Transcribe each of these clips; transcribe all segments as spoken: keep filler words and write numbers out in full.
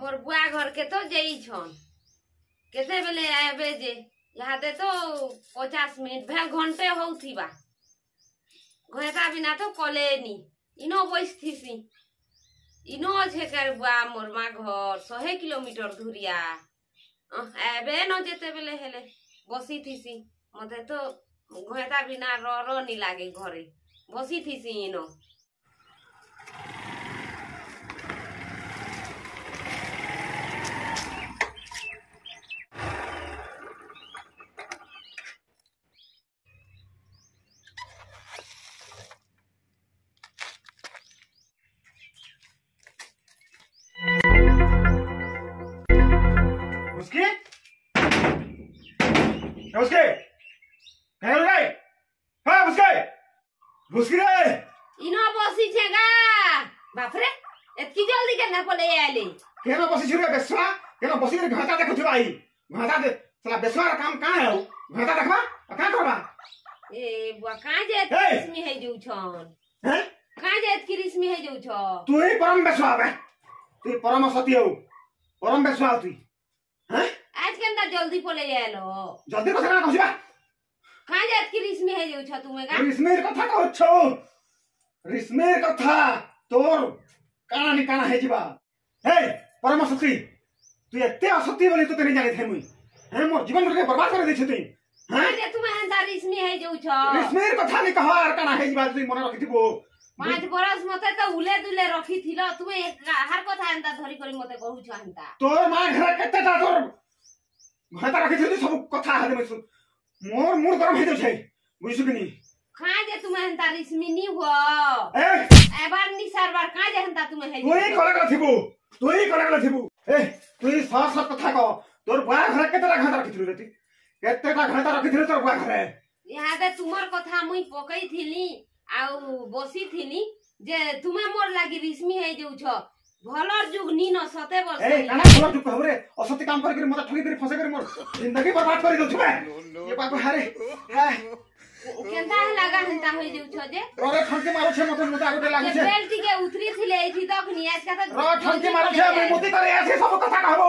मोर बुआ घर के तो जई छन केते बेले आबे जे यहाँ दे तो पचास मिनट भे घंटे होउथिबा घंटा बिना तो कलेनी इनो बस थीसी इनो छे कर बुआ मोर मा घर सौ किलोमीटर दूरिया आबे न जेते बेले हेले बसी थीसी मते तो घंटा बिना रो रो नी लागे घरे बसी थीसी इनो उसके उसके कहे रे हां उसके उसके रे इनो बसी छेगा बाप रे एतकी जल्दी केना पले आले केना बसी छुरे बेसवा केना बसी रे घाटा देखु भाई घाटा दे साला बेसवा काम का है घाटा देखबा का करबा ए बुआ का जे किस्मी है जउ छन हैं का जे किस्मी है जउ छ तू ही परम बेसवा बे तू परम सती हो परम बेसवा तू हैं आज केनता जल्दी पले आलो जल्दी कथा ना कहबा का जे किस्मी है जउ छ तुमे का रिस्मेर कथा कहू छौ रिस्मेर कथा तोर काना नि काना है जीवा हे परम सती तू एते असती बोली तो नहीं जाने थे मुई हैं मोर जीवन के बर्बाद कर दे छती हां जे तुमे हंता रिस्मी है जउ छ रिस्मेर कथा नि कहा आर काना है जीवा तू मन रखि दिबो पांच बरस मते तो उले दुले रखी थिलो तुमे हर कथा हंता धरी करी मते कहू छ हंता तोर मां घर केते ता तोर घटा रखि थी सब कथा है मैं मोर मूड गरम है छै बुझु कि नी का जे तुमे हंता रिस्मी नी हो ए एबार नी सरबार का जे हंता तुमे है तू ही कले गला थिबु तू ही कले गला थिबु ए तू ही साफ साफ कथा कह तोर बुआ घर केते घटा रखि थी रे केते घटा रखि थी तोर बुआ घर यहाँ दे तुमर कथा मुई पकई थिली आउ बसी थिली जे तुमे मोर लागी रिस्मी है जउ छ भलर जुग नी न सते वर्ष ए काना भलर जुग हमरे असत्य काम कर के मत ठगी कर फसे कर मोर जिंदगी बर्बाद कर दउ छबे ये बाबू हारे हाय केनता लगा हंता होई जउ छ जे रे ठंके मारो छे मत मुता गोटे लागु छे बेल्ट के उतरी थिले एथि तक नी आज का तो रे ठंके मारो छे मैं मुती करे ऐसे सब कथा कहबो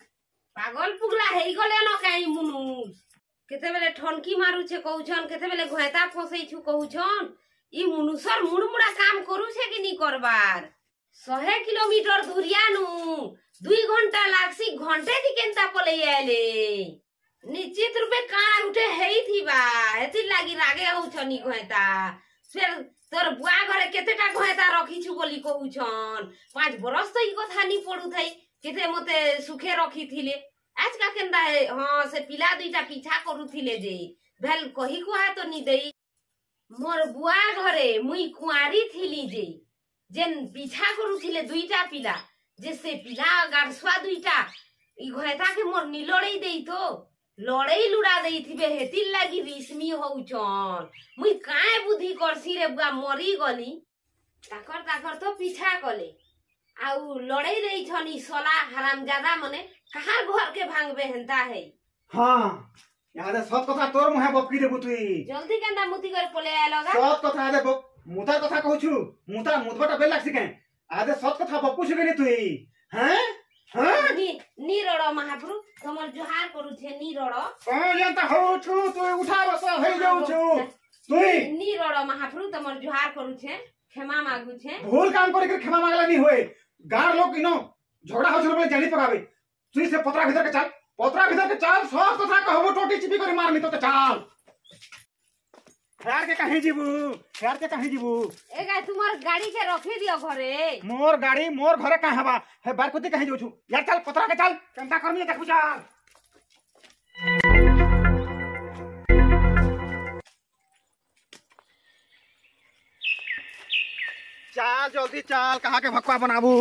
पागल पुगला हेई गले न काई मुनु केते बेले ठनकी मारू छे कहू छन केते बेले घोयता फसई छु कहू छन ई मुनुसर मुड़मुड़ा काम करू छे कि नी करबार सौ किलोमीटर दूरिया नु दुई घंटा लागसी घंटे दी केनता पले आले निश्चित रूपे काना उठे हेई थिबा हेति लागी रागे हो छनी घोयता फिर तोर बुआ घरे केतेटा घोयता रखी छु बोली कहू छन पांच बरस तो ई कथा नी पडु थई केते मते सुखे रखी थिले आज का केनता है हां से पिला दुईटा पीछा करू थिले जे भेल कही कुहा तो नी देई मोर बुआ घरे मुई कुआरी थिली जे जेन पीछा करू थिले दुईटा पिला जे से पिला गाड़सुआ दुईटा ई घोयता के मोर नी लड़ई देई तो लड़ई लुड़ा देई थिबे हेति लागी रिस्मी होउ छन मुई काए बुद्धि करसी रे बुआ मरी गली ताकर ताकर तो पीछा कले आउ लड़ई देई छनी सला हरामजादा मने कहार घर के भांगबे हंता है हां यार सब कथा तोर मुहे बपकी देबु तुई जल्दी केंदा मुती कर पले आलोगा सब कथा आदे मुता कथा कहू छु मुता मुतबटा बेल लागसी के आदे सब कथा बप्पू छु के तुई हैं हैं नी नी रड़ो महाप्रभु तमर जोहार करू छे नी रड़ो ओ जानता हो छु तू उठा बस हे जाऊ छु तुई नी रड़ो महाप्रभु तमर जोहार करू छे क्षमा मागू छे भूल काम करे के क्षमा मांगला नहीं होए गार लोग इनो झगड़ा हो छले जानी पकावे तुई से पतरा भीतर के चल पतरा भीतर के चल सब कथा कहबो टोटी चिपी करे मारनी तो चल यार के कहीं जीबू यार के कहीं जीबू ए गाय तुमर गाड़ी के रखी दियो घरे मोर गाड़ी मोर घरे का हवा हे बारकुती कहीं जाऊ छु यार चल पतरा के चल कंटा करनी देखू चल चल जल्दी चल कहाँ के भक्वा बनाबू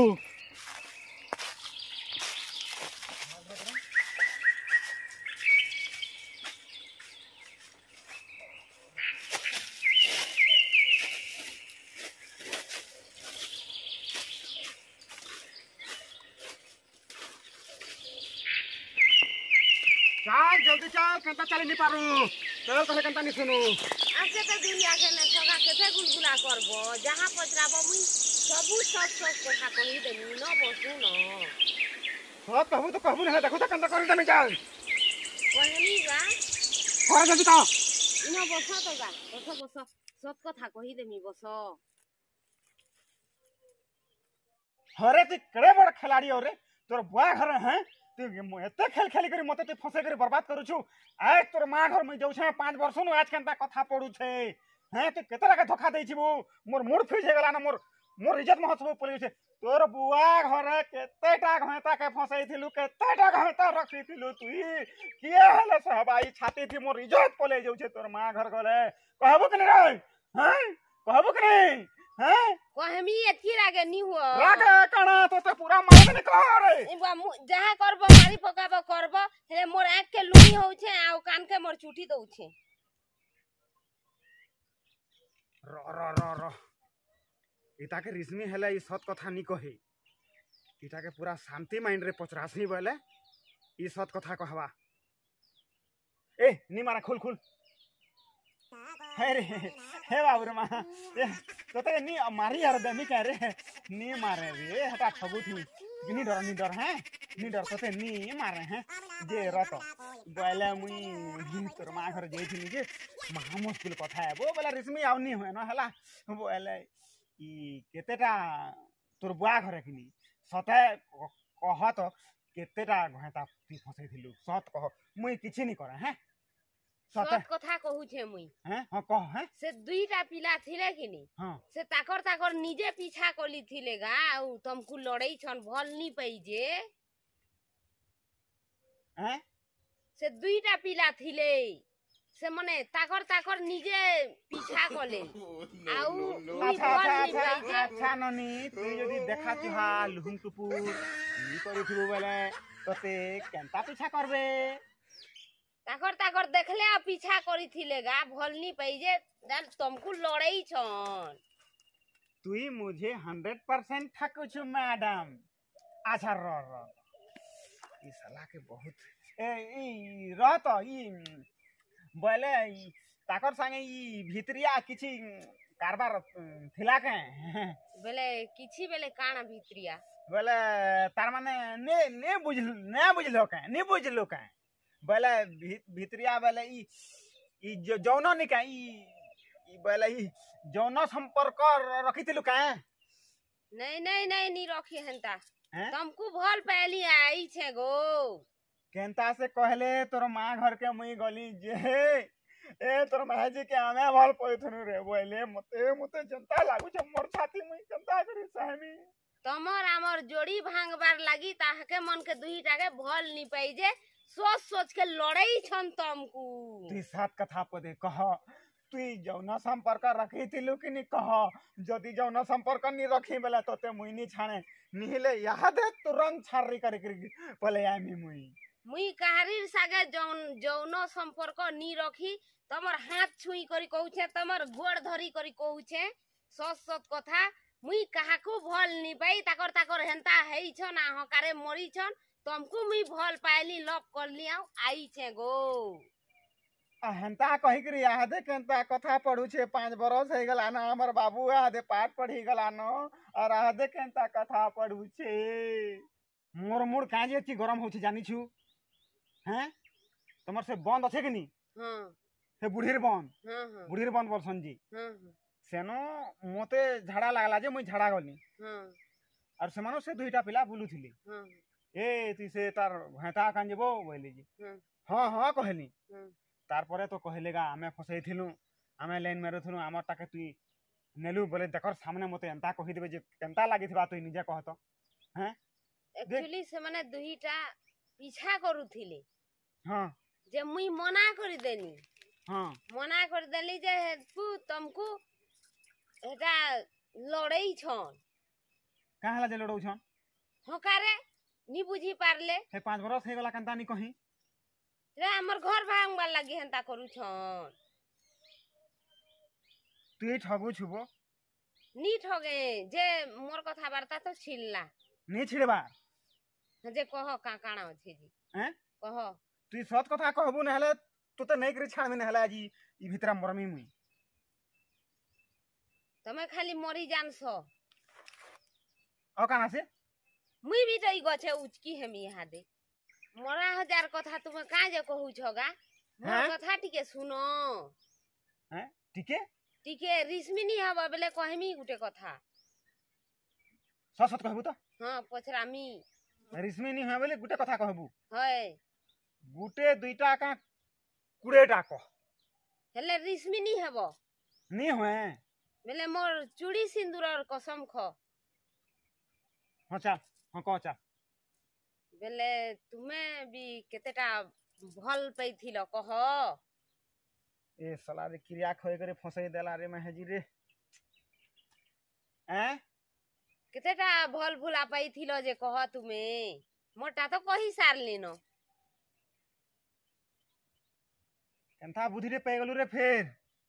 चल जल्दी चल कंटा चली नहीं पारू चल कहे कंटा नहीं सुनू आसे तो दुनिया के ने सगा केते गुलगुला करबो जहां पचराबो मुई सबु सब सब कथा कहि देनी न बसु न सत कहबू तो कहबू नहीं देखो तो कंदा कर दे जा कहली बा कर जल्दी का इनो बस तो गा बस बस सत कथा कही देमी बस हरे तू केड़े बड़ खिलाड़ी हो रे तोर बुआ घर हैं तू एते खेल खेली करी मते तू फसे करी बर्बाद करू छु आज तोर मां घर में जाऊ छे पाँच वर्ष नु आज केनता कथा पडू छे हैं तू केतरा के धोखा देई छिबू मोर मूड फिज हे गला ना मोर मोर इज्जत महत्व पड़ी छे तोर बुआ घर केतेटा घंटा के फसई थिलु केतेटा घंटा रखी थिलु तू किए हले सहबाई छाती थी मोर इज्जत पले जाऊ छे तोर मां घर गले कहबू कि नहीं रे हैं कहबू कि नहीं हैं कहमी एथी रागे नी हो रागे कणा तो ते पूरा मार दे कर इबा जहा करबो मारी पकाबो करबो हेले मोर आंख के लुनी होउ छे आ कान के मोर चुटी दउ छे र र र र इता के रिस्मी हेले ई सत कथा नी कहे इता के पूरा शांति माइंड रे पचरासी बोले ई सत कथा कहवा ए नी मारा खुल खुल हे रे हे बाबू रे मा ए तो ते नी मारी यार देमी कह रे नी मारे रे हटा ठगू थी नी डर नी डर हैं नी डर तो ते नी मारे हैं जे रत बोले मुई तोर मां घर जे थी जे महा मुश्किल कथा है वो बोला रिस्मी आवनी होय न हला बोले ई केतेटा तोर बुआ घर किनी सते कह तो केतेटा घंटा ती फसै थिलु सत कह मुई किछि नी करे हैं सत कथा कहू छे मुई हैं हां कह हैं से दुईटा पिला थिले किनी हां से ताकर ताकर निजे पीछा कोली थिले गा उ तुमको लड़ई छन भल नी पई जे हैं से दुईटा पिला थिले से मने ताकर ताकर निजे पीछा कोले आउ अच्छा अच्छा अच्छा अच्छा ननी तू यदि देखा तुहा लुहुम टुपुर नी करिथिबो बेले तते केनता पीछा करबे ताकर ताकर देखले आ पीछा करी थिले गा भलनी पई जे डाल तुमको लड़ई छन तुई मुझे हंड्रेड परसेंट ठकु छु मैडम अच्छा र र ई साला के बहुत ए ई र त ई बोले ताकर संगे ई भितरिया किछि कारबार थिला के बेले किछि बेले काना भितरिया बोले तार माने ने ने बुझ ने बुझलो के ने बुझलो के बोले भितरिया बोले ई ई जौन नि का ई ई बोले ई जौन संपर्क रखिथिलु का नहीं नहीं नहीं नी रखी हंता हैं तुमको भल पहली आई छे गो केनता से कहले तोर मां घर के मुई गली जे ए तोर मां जी के हमें भल पइथनु रे बोले मते मते जनता लागु छ मोर छाती मुई केनता करी साहमी तमर हमर जोड़ी भांगबार लागी ताहके मन के दुईटा के भल नी पई जे सोच सोच के लड़ई छन तुमको तू सात कथा पदे कह तू जौन संपर्क रखी थिलु कि नी कह जदि जौन संपर्क नी रखी बेला तते मुई नी छाणे निहिले यहा दे तुरंत छारी करी करी पले आमी मुई मुई काहरीर सागे जौन जौन संपर्क नी रखी तमर हाथ छुई करी कहू छे तमर गोड़ धरी करी कहू छे सत सत कथा मुई काहाको भल नी पाई ताकर ताकर हेंता हेई छन आ हकारे मरी छन तुमको मुई भल पाइली लव कर लिया आई छे गो आ हेंता कहि करी यहा दे केनता कथा पढू छे पाँच बरस हे गला ना हमर बाबू आ दे पाठ पढ़ी गला न और आ दे केनता कथा पढू छे मोर मूड काजे ती गरम हो छे जानी छु हैं तमर से बंद अछि कि नी हां से बुढ़ीर बंद हां हां बुढ़ीर बंद बोलसन जी हां सेनो मोते झाड़ा लागला जे मुई झाड़ा गली हां और सेमानो से दुईटा पिला बुलु थिले हां ए ती से तार घाटा कान जेबो बोले जी हां हां हां कहली हां तार परे तो कहलेगा हमें फसई थिलु हमें लाइन मारो थिलु हमर ताके तुई नेलु बोले देखर सामने मते एंता कहि देबे जे केनता लागि थिबा तुई निजे कहत हैं एक्चुअली से माने दुईटा पीछा करू थिले हां जे मुई मना कर देनी हां मना कर देली जे तू तुमको एटा लड़ई छन का हला जे लड़ौ छन हकारे नी बुझी पारले हे पाँच बरस हे गला केनता नी कहि रे हमर घर भांगबार लागि हेंता करू छन तुई ठगु छुबो नी ठगे जे मोर कथा वार्ता तो छिलला नी छिड़बा जे कह का काना अछि जी हैं कह तुई सत कथा कहबु न हले तू तो नहीं करी छाड़ में हला जी ई भितरा मरमी मुई तमे खाली मरी जानसो ओ काना से मुई भी तो ई गछे उचकी हेमी यहाँ दे मोरा हजार कथा तुमे का जे कहू छगा मोर हाँ? कथा टिके सुनो हैं टिके टिके रिश्मिनी हबा बेले कहमी गुटे कथा सत सत कहबू तो हां पछरामी रिश्मी नहीं है बोले गुटे कथा कहबू है गुटे दुईटा का कुड़ेटा कह हेले रिश्मिनी हबो नहीं हुए बेले मोर चूड़ी सिंदूर और कसम ख हाँ चल हाँ कह चल बेले तुमे भी केतेटा भल पैथिल कह ए साला रे क्रिया खोए करे फसई देला रे महेजी रे हैं केतेटा भल भुला पैथिल जे कह तुमे मोटा तो कही सारली न केनथा बुद्धि रे पे गलु रे फेर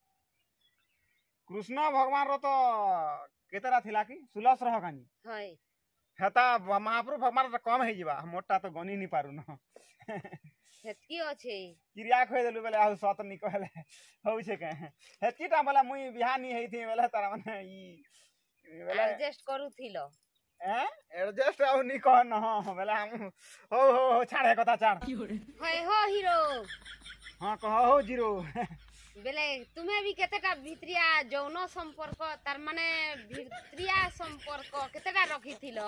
कृष्ण भगवान रो तो केतेरा थिला कि सुलस रह कानी है हेता महाप्रभु भगवान तो कम है जीवा मोटा तो गनी नहीं पारु न हेतकी अछि क्रिया खोए देलु बेले आ सत नि कहले होउ छे के हेतकीटा बोला मुई बिहा नि हेई थी बेले तारा माने ई बेले एडजस्ट करू थिलो हैं एडजस्ट आउ नि कह न हो बेले हम हो हो हो छाड़े कथा छाड़ है हो हीरो हां कह हो जीरो बेले तुम्हें भी केतेटा भित्रिया जौन संपर्क तार माने भित्रिया संपर्क केतेटा रखी थिलो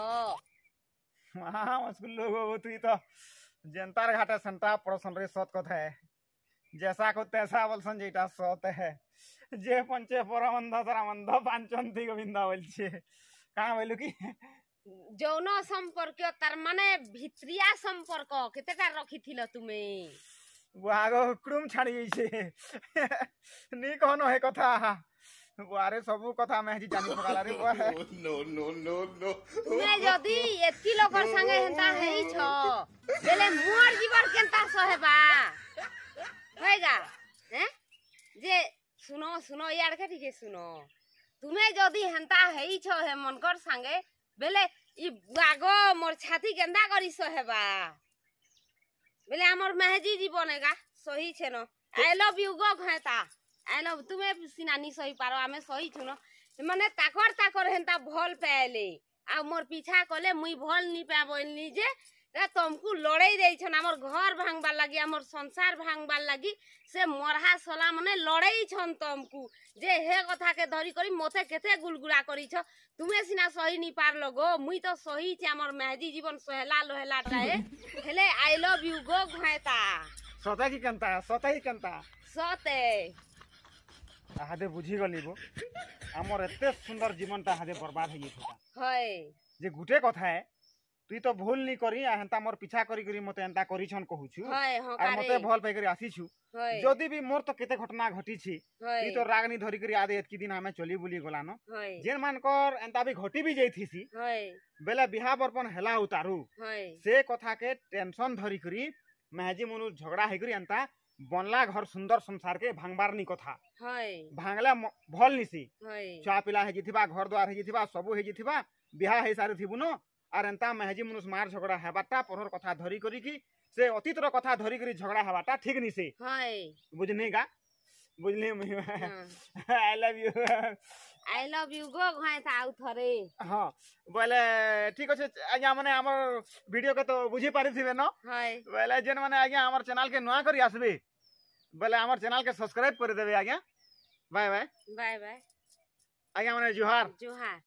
हां मस्कुल लोग तू तो जनतार घाटे संता प्रश्न रे सत कथा है जैसा को तैसा बोल संजीटा सत है जे पंचे परमंद तरमंद पांचंती गोविंदा बोल छे का बोलू की जौन संपर्क तार माने भित्रिया संपर्क केतेटा रखी थिलो तुमे वो आगो क्रुम छाड़ी छे नी कहनो है कथा बुआरे सबू कथा में जी जानी पकाला रे बुआ नो नो नो नो तुमे जदी एती लोकर संगे हेंता हेई छ बेले मोर जीवन केनता सहेबा होएगा हैं जे सुनो सुनो यार के ठीक सुनो तुमे जदी हेंता हेई छ हे मनकर संगे बेले ई बागो मोर छाती केंदा करी सहेबा बेले हमर महजी जीवनेगा सही छे न आई लव यू गो घाता आई लव तुमे सिनानी सही पारो आमे सही छु न माने ताकर ताकर हेंता भल पाएले आ मोर पीछा कले मुई भल नी पाबोलनी जे रे तुमको लड़ाई देई छन हमर घर भांगबा लागि हमर संसार भांगबा लागि से मरहा सला माने लड़ाई छन तुमको जे हे कथा के धरी करी मोते केते गुलगुला करी छ तुमे सिना सही नी पारलो गो मुई तो सही छे हमर महजी जीवन सहेला लोहेला टाए हेले आई लव यू गो घाता सता की कंता सता ही कंता सते हादे बुझी गली गो हमर एते सुंदर जीवनटा हादे बर्बाद हो गेथा है जे गुटे कथा है तुई तो भूल नहीं करी हेंता मोर पीछा करी करी मते एंता करी छन कहू छु है हो आ मते भल पाई करी आसी छु है जदी भी मोर तो केते घटना घटी छी है ई तो रागनी धरी करी आदे एतकी दिन हमें चली बुली गलानो है जेन मानकर एंता भी घटी भी जैथी सी है बेले बिहा बरपन हेला उतारू है से कथा के टेंशन धरी करी महजी मनु झगड़ा है करी एंता बनला घर सुंदर संसार के भांगबार नी कथा है भांगला भल निसी है चा पिला है जिथिबा घर द्वार है जिथिबा सबु है जिथिबा बिहा है सारे थिबु न आर एंता महजी मनुष मार झगड़ा हेबाटा परहर कथा धरी करी की से अतीतर कथा धरी करी झगड़ा हेबाटा ठीक नी से है बुझने का बुझने I love you I love you गो घाता आउ थरे हाँ बोले ठीक अच्छे आज्ञा माने हमर वीडियो के तो बुझी पारी थिबे न है बोले जेन माने आज्ञा हमर चैनल के नया करी आसबे बोले हमर चैनल के सब्सक्राइब कर देबे आज्ञा बाय बाय बाय बाय आज्ञा माने जोहार जोहार